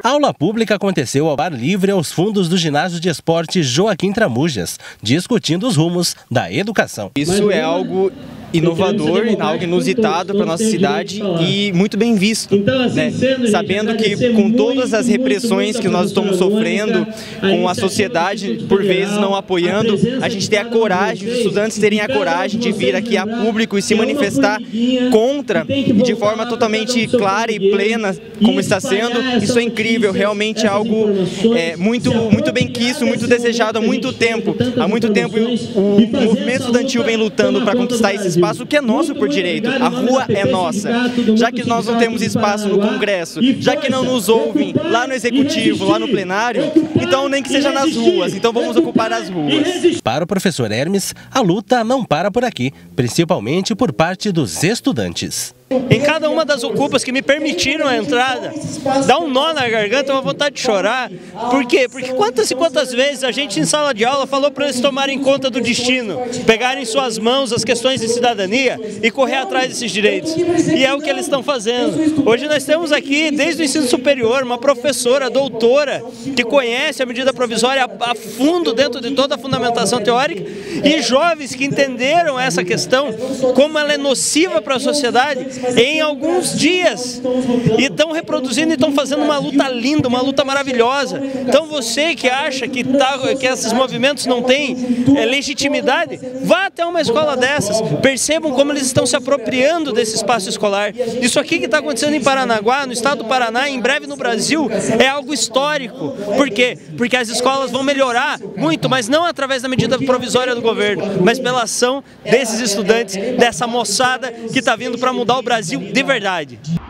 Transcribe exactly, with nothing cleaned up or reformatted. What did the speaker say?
A aula pública aconteceu ao ar livre aos fundos do ginásio de esporte Joaquim Tramujas, discutindo os rumos da educação. Isso é algo inovador, algo inusitado para a nossa cidade e muito bem visto, né? Sabendo que com todas as repressões que nós estamos sofrendo, com a sociedade por vezes não apoiando, a gente tem a coragem, os estudantes terem a coragem de vir aqui a público e se manifestar contra e de forma totalmente clara e plena, como está sendo. Isso é incrível, realmente é algo é, muito, muito bem quisto, muito desejado há muito tempo. Há muito tempo o, o movimento estudantil vem lutando para conquistar esse espaço. Espaço que é nosso por direito, a rua é nossa. Já que nós não temos espaço no Congresso, já que não nos ouvem lá no Executivo, lá no plenário, então nem que seja nas ruas, então vamos ocupar as ruas. Para o professor Hermes, a luta não para por aqui, principalmente por parte dos estudantes. Em cada uma das ocupas que me permitiram a entrada, dá um nó na garganta, uma vontade de chorar. Por quê? Porque quantas e quantas vezes a gente em sala de aula falou para eles tomarem conta do destino, pegarem em suas mãos as questões de cidadania e correr atrás desses direitos. E é o que eles estão fazendo. Hoje nós temos aqui, desde o ensino superior, uma professora, doutora, que conhece a medida provisória a fundo dentro de toda a fundamentação teórica, e jovens que entenderam essa questão, como ela é nociva para a sociedade, em alguns dias, e estão reproduzindo e estão fazendo uma luta linda, uma luta maravilhosa. Então você que acha que, tá, que esses movimentos não têm é, legitimidade, vá até uma escola dessas, percebam como eles estão se apropriando desse espaço escolar. Isso aqui que está acontecendo em Paranaguá, no estado do Paraná, em breve no Brasil, é algo histórico. Por quê? Porque as escolas vão melhorar muito, mas não através da medida provisória do governo, mas pela ação desses estudantes, dessa moçada que está vindo para mudar o Brasil de verdade.